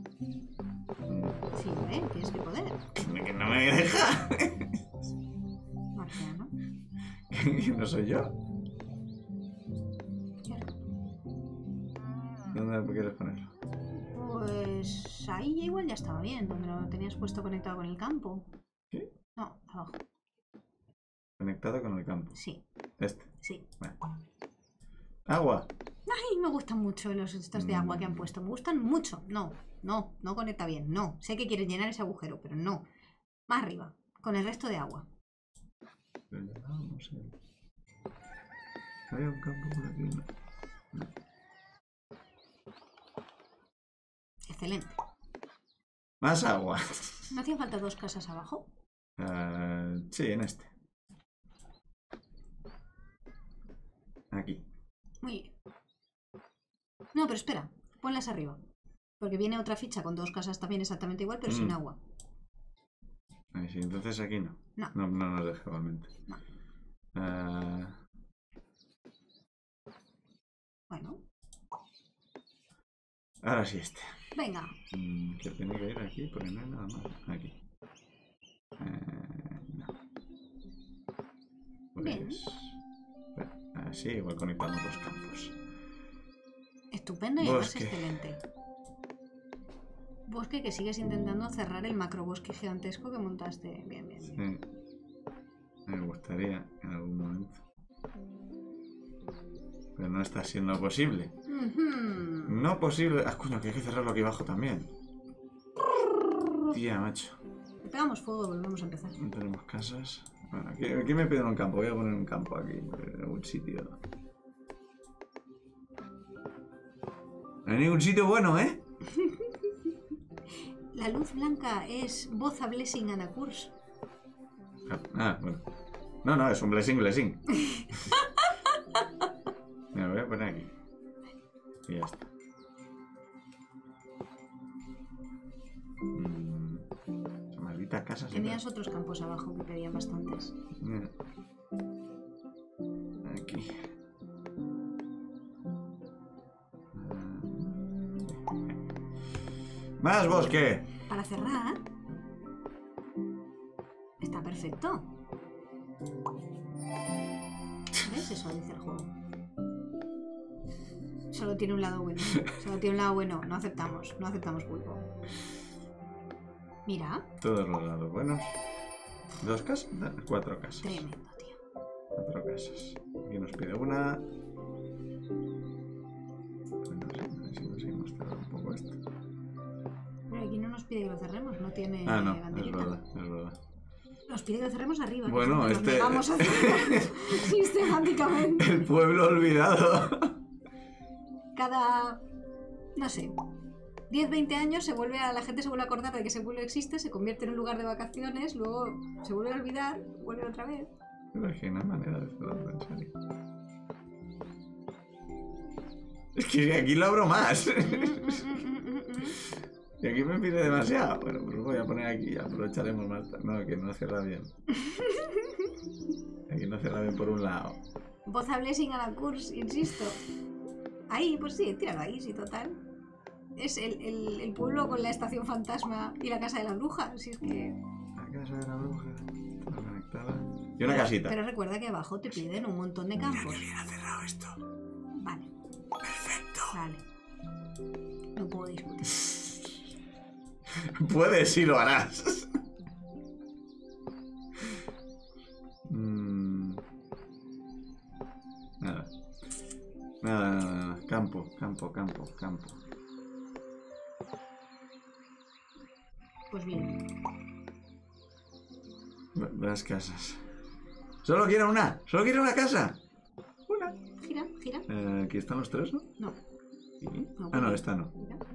Sí, ¿eh? Tienes que poder. Que no me deja. Marciano. Que no soy yo. ¿Dónde quieres ponerlo? Pues ahí igual ya estaba bien, donde lo tenías puesto conectado con el campo. ¿Qué? No, abajo. Conectado con el campo. Sí, Este. sí. Vale. Agua. Ay, me gustan mucho los estos de agua que han puesto. Me gustan mucho. No conecta bien. No. Sé que quieres llenar ese agujero, pero no. Más arriba, con el resto de agua. Pero ya no sé. Había un campo por aquí. No. Excelente. Más agua. ¿No hacían falta 2 casas abajo? Sí, en este. Aquí. Muy bien. No, pero espera. Ponlas arriba. Porque viene otra ficha con 2 casas también exactamente igual, pero sin agua. Ahí sí, entonces aquí no. No. No nos deja igualmente. No. Bueno, Ahora sí este. venga. Que tiene que ir aquí porque no hay nada más. Aquí. No. Bien. Pues... Así, igual conectamos los campos. Estupendo y además Bosque. excelente. Bosque que sigues intentando cerrar el macrobosque gigantesco que montaste. Bien, bien. Sí. Me gustaría en algún momento. Pero no está siendo posible. No posible. Ah, coño, que hay que cerrarlo aquí abajo también. Tía, macho. Le pegamos fuego y volvemos a empezar. No tenemos casas. Bueno, aquí me piden un campo. Voy a poner un campo aquí, en algún sitio. No hay ningún sitio bueno, ¿eh? La luz blanca es voz a Blessing and a Curse. Ah, bueno. No, es un blessing. Me lo voy a poner aquí. Y ya está. Esa maldita casa se Tenías otros campos abajo que pedían bastantes. Mira. Aquí. ¡Más bosque! Para cerrar. Está perfecto. ¿Ves? Eso dice el juego. Solo tiene un lado bueno. Solo tiene un lado bueno. No aceptamos. No aceptamos pulpo. Mira. Todos los lados buenos. 2 casas. 4 casas. Tremendo, tío. 4 casas. Aquí nos pide una. Bueno, si conseguimos cerrar un poco esto. Pero aquí no nos pide que lo cerremos. No tiene Ah, no, banderita. es verdad. Nos pide que lo cerremos arriba. Bueno, que es donde nos vamos a cerrar sistemáticamente. El pueblo olvidado. Cada, no sé, 10, 20 años la gente se vuelve a acordar de que ese pueblo existe, se convierte en un lugar de vacaciones, luego se vuelve a olvidar, vuelve otra vez. Pero es que no hay manera de cerrarlo, en serio. Es que aquí lo abro más. Y aquí me pide demasiado. Bueno, pues lo voy a poner aquí, aprovecharemos más tarde. No, que no cierra bien. Aquí no cierra bien por un lado. Boza Blessing a la Curse, insisto. Ahí, pues sí, tíralo ahí, sí, total. Es el pueblo con la estación fantasma y la casa de la bruja, si es que... La casa de la bruja. Está conectada. Y una casita. Pero recuerda que abajo te piden un montón de campos. Bien ha cerrado esto. Vale, Perfecto. vale. No puedo discutir. Puedes y lo harás. Nada. Nada. Campo. Pues bien. Las casas. Solo quiero una casa. Una. Gira. Aquí están los tres, ¿no? No. ¿Sí? No, Ah, no, esta no.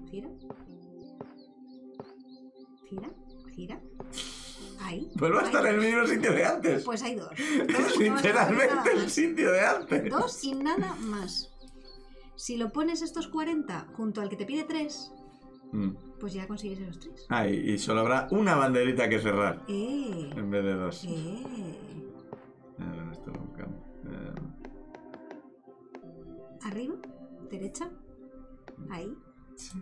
Gira. Ahí. Vuelvo a estar en el mismo sitio de antes. Pues hay dos. Literalmente el sitio de antes. 2 y nada más. Si lo pones estos 40 junto al que te pide 3, pues ya consigues esos 3. Ah, y solo habrá una banderita que cerrar. En vez de 2. A ver, esto es un campo. Arriba, derecha, ahí. Sí.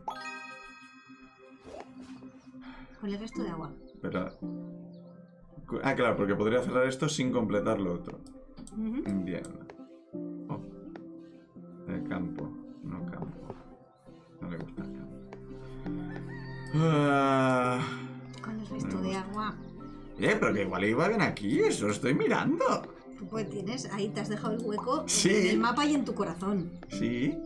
Con el resto de agua. Pero... Ah, claro, porque podría cerrar esto sin completar lo otro. Invierno. Oh. El campo. No campo. No le gusta el campo. Con el resto de agua. Pero que igual iba bien aquí, eso lo estoy mirando. Tú pues tienes, ahí te has dejado el hueco Sí. en el mapa y en tu corazón. Sí.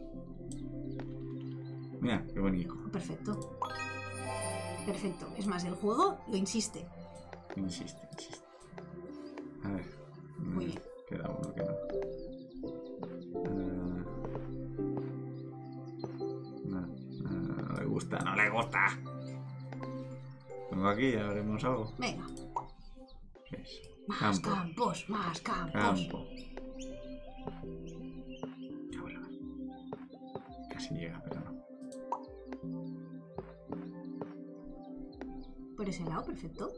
Mira, qué bonito. Perfecto. Perfecto. Es más, el juego lo insiste. Insiste. A ver. Muy bien. Queda uno que no. No le gusta. Pongo aquí y haremos algo. Venga. ¿Qué es? Más campos. Campo. Casi llega, pero no. Por ese lado, perfecto.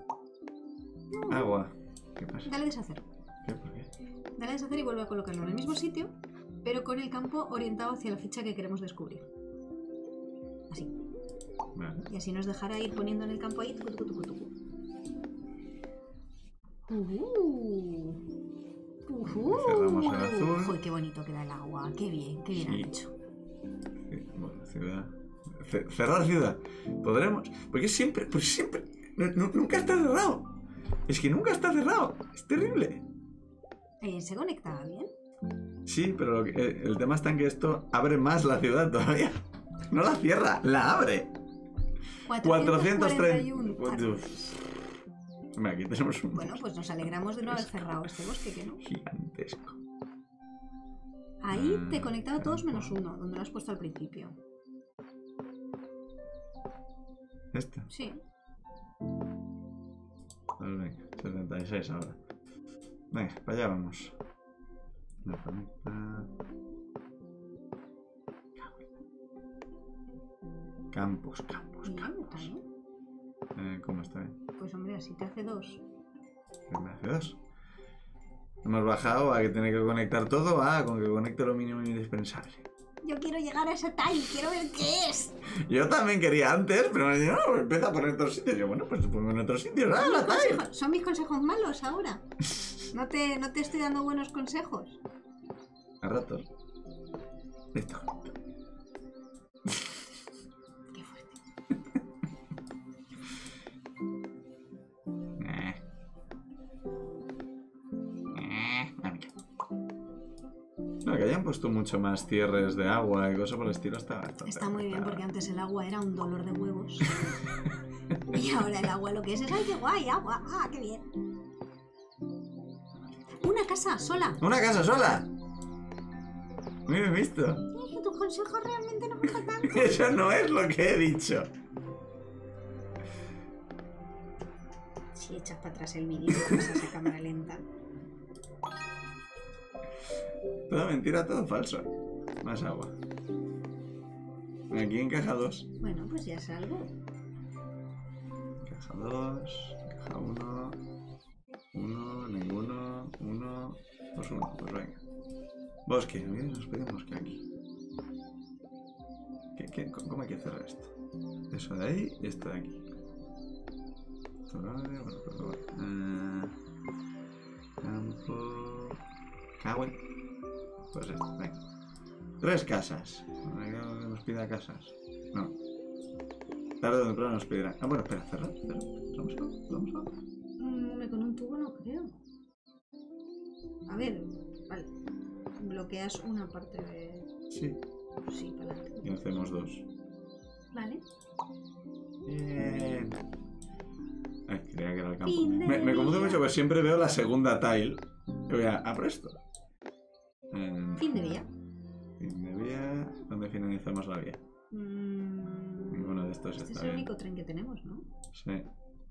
Agua. ¿Qué pasa? Dale a deshacer. ¿Qué? ¿Por qué? Dale a deshacer y vuelve a colocarlo en el mismo sitio, pero con el campo orientado hacia la ficha que queremos descubrir. Así. Vale. Y así nos dejará ir poniendo en el campo ahí. Tucu. Cerramos el azul. Uy, qué bonito queda el agua. Qué bien Sí. han hecho. Bueno, ciudad. Cerrar ciudad. ¿Podremos? Porque siempre. Nunca está cerrado. Es que nunca está cerrado. Es terrible. ¿Se conectaba bien? Sí, pero el tema está en que esto abre más la ciudad todavía. No la cierra, la abre. 431. Mira, aquí tenemos un Bueno, pues nos alegramos de no haber cerrado este bosque, que no. gigantesco. Ahí te conectaba todos menos uno, donde lo has puesto al principio. ¿Este? Sí. Pues venga, 76 ahora. Venga, para allá vamos. No conecta. Campos. Bien, está bien. ¿Cómo está bien? Pues hombre, así te hace 2. Me hace 2. Hemos bajado a que tiene que conectar todo, con que conecte lo mínimo indispensable. Yo quiero llegar a ese tile, quiero ver qué es. Yo también quería antes, pero me dijeron, no, empieza a poner otros sitios. Yo, bueno, pues te pongo en otros sitios. Son mis consejos malos ahora. No te estoy dando buenos consejos. A ratos. Listo. Qué fuerte. No, que hayan puesto mucho más cierres de agua y cosas por el estilo Está muy bien, porque antes el agua era un dolor de huevos. Y ahora el agua lo que es ¡ay, qué guay! ¡Agua! ¡Ah, qué bien! ¡Una casa sola! ¡Una casa sola! Muy bien visto. Es que tus consejos realmente no me faltan. Eso no es lo que he dicho. Si echas para atrás el vídeo, vas a esa cámara lenta. Toda mentira, todo falso. Más agua. Aquí encaja 2. Bueno, pues ya es algo. Encaja 2. Encaja 1. 1, ninguno. 1. Pues 1. Pues venga. Bosque. Mira, nos pedimos bosque aquí. ¿Cómo hay que cerrar esto? Eso de ahí y esto de aquí. Vale, bueno, pues vale. Campo. Cagüen. Pues esto, venga. 3 casas. Nos pida casas. No. Tarde o temprano nos pedirán. Ah, bueno, espera, cerrar. Vamos a. Con un tubo no creo. A ver, vale. Bloqueas una parte de. Sí. Sí, para adelante. Y hacemos 2. Vale. Bien. Ay, creía que era el campo. Fin de Me confundo día. mucho porque siempre veo la segunda tile. Y voy a presto. Fin de vía. Fin de vía. ¿Dónde finalizamos la vía? Ninguno de estos Este es está el bien. único tren que tenemos, ¿no? Sí.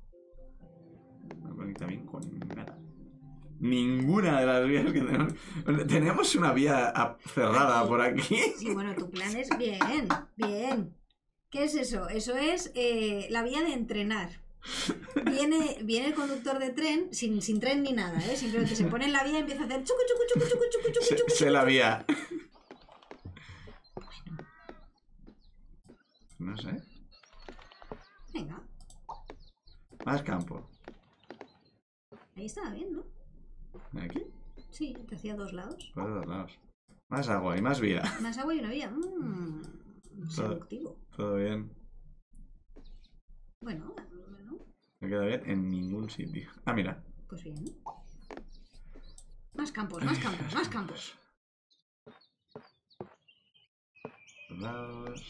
No conecta bien con nada. Ninguna de las vías que tenemos. Tenemos una vía cerrada por aquí. Sí, bueno, tu plan es bien, bien. ¿Qué es eso? Eso es la vía de entrenar. Viene el conductor de tren, sin tren ni nada, ¿eh? Simplemente se pone en la vía y empieza a hacer chucu, chucu, chucu, chucu, chucu, chucu, chucu, Sé la vía. No sé. Venga, Más campo. ahí estaba bien, ¿no? Aquí. Sí, te hacía 2 lados. Por 2 lados. Más agua y más vida. Más agua y una vía. Seductivo. Todo bien. Bueno, No queda bien en ningún sitio. Ah, mira. pues bien. Más campos, más campos, más campos. Lados.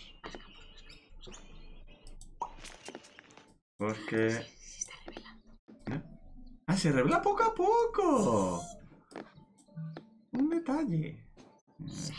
Bosque. Se está revelando. ¿Eh? ¡Ah, se revela poco a poco! Un detalle. Sí.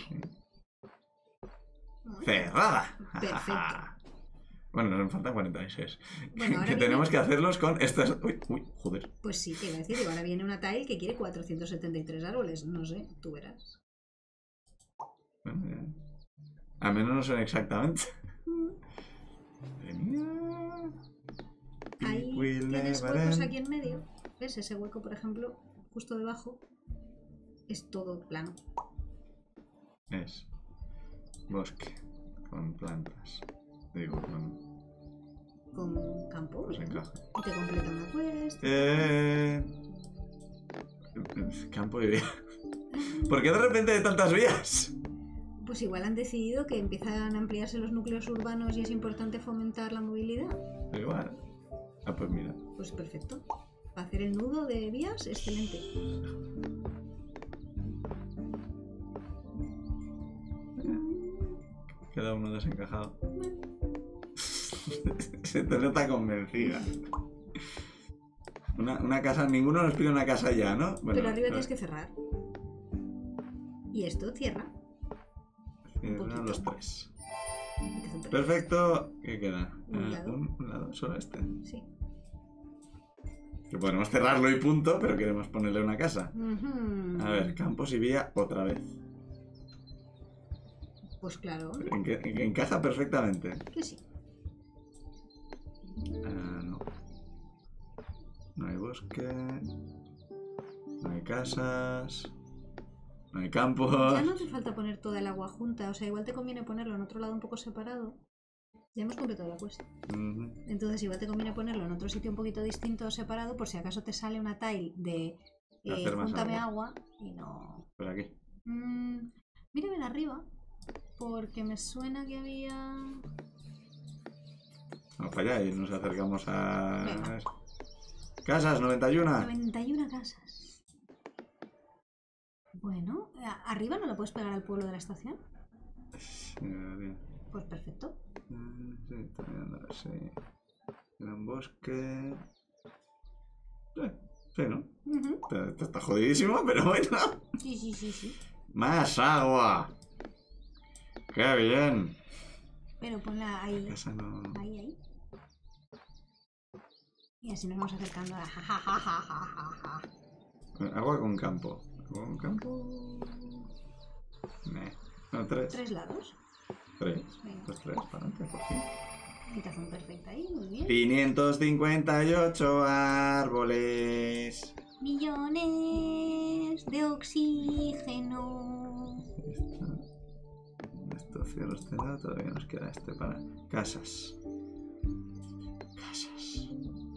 ¡Cerrada! Perfecto. Bueno, nos faltan 46. Bueno, ahora que viene- tenemos que hacerlos con estas... Uy, joder. Pues sí, te iba a decir, digo, ahora viene una tile que quiere 473 árboles. No sé, tú verás. Bueno, ya. A menos no son exactamente. Madre mía. Ahí Will tienes never huecos end. aquí en medio. ¿Ves? Ese hueco, por ejemplo, justo debajo, es todo plano. Es bosque con plantas. Digo, Con campo. pues ¿no? encaja. Y te completa una quest. Campo y vía. ¿Por qué de repente hay tantas vías? Pues igual han decidido que empiezan a ampliarse los núcleos urbanos y es importante fomentar la movilidad. Igual. Ah, pues mira. Pues perfecto. Para hacer el nudo de vías, excelente. Queda uno desencajado. Se te nota convencida. Una casa, ninguno nos pide una casa ya, ¿no? Bueno, Pero arriba tienes que cerrar. Y esto cierra. cierran los 3. Empieza un Perfecto. ¿Qué queda? Un lado. Un lado, solo este. Sí. Que podemos cerrarlo y punto, pero queremos ponerle una casa. Ujú. A ver, campos y vía otra vez. Pues claro, Encaja perfectamente. que sí. No. No hay bosque. No hay casas. No hay campos. Ya no hace falta poner toda el agua junta. O sea, igual te conviene ponerlo en otro lado un poco separado. Ya hemos completado la cuesta. Ujú. Entonces igual te conviene ponerlo en otro sitio un poquito distinto, separado, por si acaso te sale una tile de Hacer más júntame agua. agua y no... Por aquí. Mira bien arriba, porque me suena que había... Vamos para allá y nos acercamos a... Venga. Casas, 91. 91 casas. Bueno, ¿arriba no la puedes pegar al pueblo de la estación? Pues perfecto. Sí, está mirando, sí. Gran bosque. Sí, ¿no? Ujú. Esto está jodidísimo, pero bueno. Sí, sí, sí, sí. ¡Más agua! ¡Qué bien! Pero ponla ahí, Esa no... ahí, ahí. Y así nos vamos acercando a ja, ja, ja, ja, ja, ja, ja. Agua con campo. ¿Agua con campo? No, 3. 3 lados. 3. Venga. Pues 3, para adelante, por fin. Habitación perfecta ahí, muy bien. 558 árboles. Millones de oxígeno. Esto cierro este lado, todavía nos queda este para casas. Casas.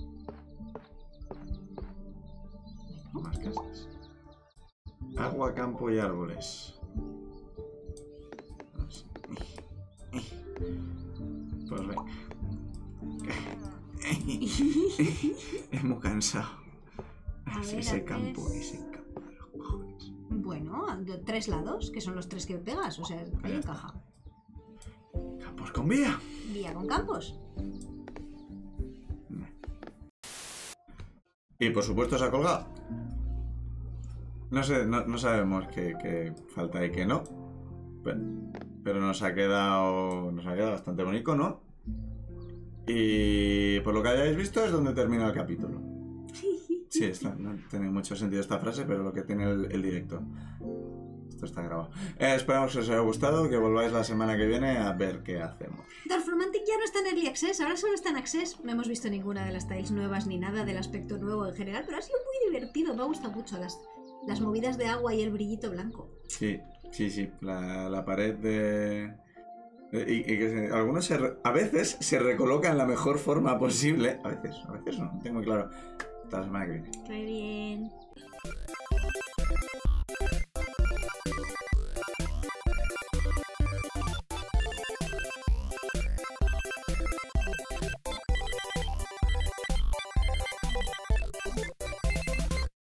Más casas. Agua, campo y árboles. Pues venga. Es muy cansado. Ese campo de los cojones. Bueno, 3 lados, que son los 3 que pegas, o sea, ahí encaja. Campos con vía. Vía con campos. Y por supuesto se ha colgado. No sé, no sabemos qué falta y qué no. Pero nos ha quedado bastante bonito, ¿no? Y por lo que hayáis visto es donde termina el capítulo. Sí, no tiene mucho sentido esta frase, pero lo que tiene el directo. Esto está grabado. Esperamos que os haya gustado, que volváis la semana que viene a ver qué hacemos. Dark Romantic ya no está en Early Access, ahora solo está en Access. No hemos visto ninguna de las tiles nuevas ni nada del aspecto nuevo en general, pero ha sido muy divertido, me ha gustado mucho las movidas de agua y el brillito blanco. Sí. La pared de... Y que algunos a veces se recoloca en la mejor forma posible. A veces no tengo muy claro. Hasta la semana que viene. Qué bien.